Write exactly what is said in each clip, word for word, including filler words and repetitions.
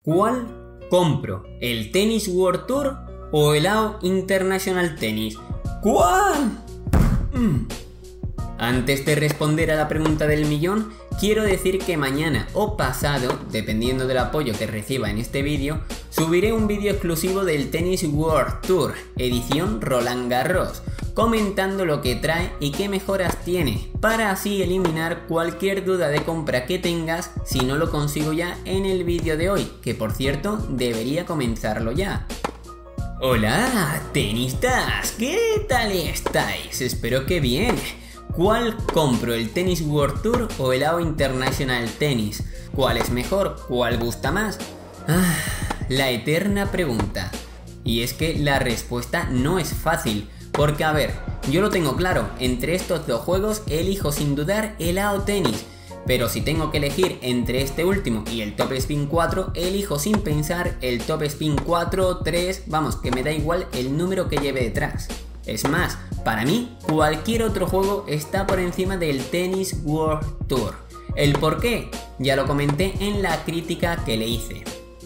¿Cuál compro? ¿El Tennis World Tour o el A O International Tennis? ¿Cuál? Mm. Antes de responder a la pregunta del millón, quiero decir que mañana o pasado, dependiendo del apoyo que reciba en este vídeo, subiré un vídeo exclusivo del Tennis World Tour, edición Roland Garros, comentando lo que trae y qué mejoras tiene, para así eliminar cualquier duda de compra que tengas si no lo consigo ya en el vídeo de hoy, que por cierto debería comenzarlo ya. Hola, tenistas, ¿qué tal estáis? Espero que bien. ¿Cuál compro, el Tennis World Tour o el A O International Tennis? ¿Cuál es mejor? ¿Cuál gusta más? Ah, la eterna pregunta. Y es que la respuesta no es fácil, porque a ver, yo lo tengo claro, entre estos dos juegos elijo sin dudar el A O Tennis, pero si tengo que elegir entre este último y el Top Spin cuatro, elijo sin pensar el Top Spin cuatro, tres, vamos, que me da igual el número que lleve detrás. Es más, para mí, cualquier otro juego está por encima del Tennis World Tour. ¿El por qué? Ya lo comenté en la crítica que le hice.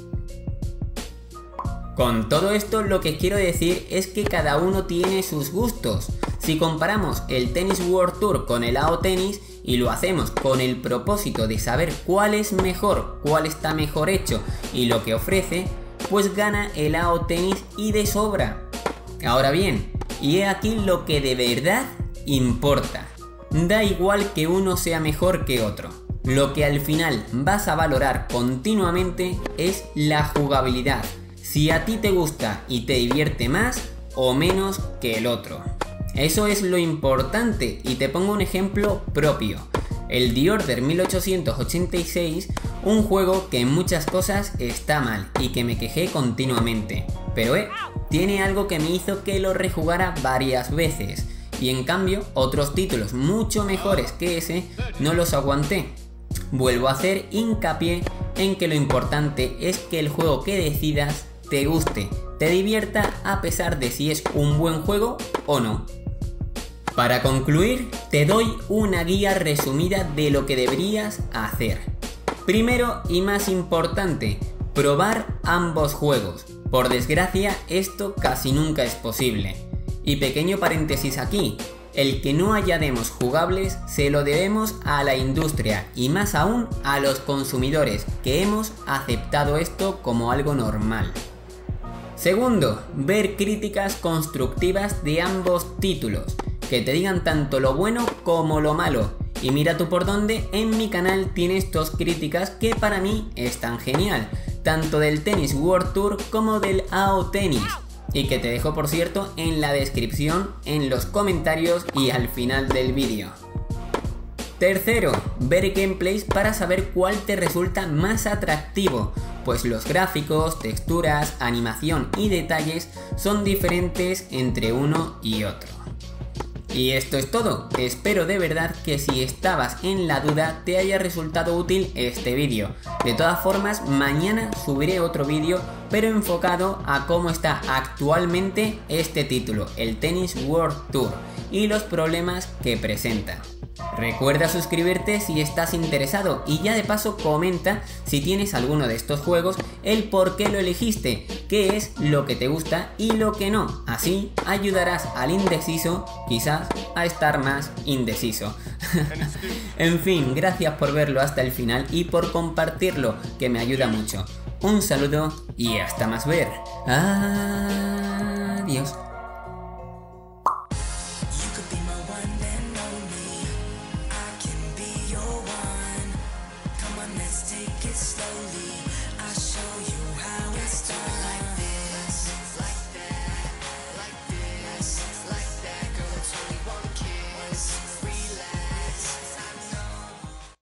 Con todo esto, lo que quiero decir es que cada uno tiene sus gustos. Si comparamos el Tennis World Tour con el A O Tennis y lo hacemos con el propósito de saber cuál es mejor, cuál está mejor hecho y lo que ofrece, pues gana el A O Tennis y de sobra. Ahora bien, y he aquí lo que de verdad importa. Da igual que uno sea mejor que otro. Lo que al final vas a valorar continuamente es la jugabilidad. Si a ti te gusta y te divierte más o menos que el otro. Eso es lo importante y te pongo un ejemplo propio. El The Order mil ochocientos ochenta y seis, un juego que en muchas cosas está mal y que me quejé continuamente. Pero eh, tiene algo que me hizo que lo rejugara varias veces. Y en cambio, otros títulos mucho mejores que ese no los aguanté. Vuelvo a hacer hincapié en que lo importante es que el juego que decidas te guste, te divierta a pesar de si es un buen juego o no. Para concluir, te doy una guía resumida de lo que deberías hacer. Primero y más importante, probar ambos juegos. Por desgracia, esto casi nunca es posible. Y pequeño paréntesis aquí, el que no haya demos jugables se lo debemos a la industria y más aún a los consumidores, que hemos aceptado esto como algo normal. Segundo, ver críticas constructivas de ambos títulos, que te digan tanto lo bueno como lo malo. Y mira tú por dónde, en mi canal tienes dos críticas que para mí están genial, tanto del Tennis World Tour como del A O Tennis, y que te dejo por cierto en la descripción, en los comentarios y al final del vídeo. Tercero, ver gameplays para saber cuál te resulta más atractivo, pues los gráficos, texturas, animación y detalles son diferentes entre uno y otro. Y esto es todo, espero de verdad que si estabas en la duda te haya resultado útil este vídeo. De todas formas, mañana subiré otro vídeo, pero enfocado a cómo está actualmente este título, el Tennis World Tour, y los problemas que presenta. Recuerda suscribirte si estás interesado y ya de paso comenta si tienes alguno de estos juegos, el por qué lo elegiste, qué es lo que te gusta y lo que no. Así ayudarás al indeciso quizás a estar más indeciso. En fin, gracias por verlo hasta el final y por compartirlo, que me ayuda mucho. Un saludo y hasta más ver. Adiós. Take it slowly, I'll show you how it's done.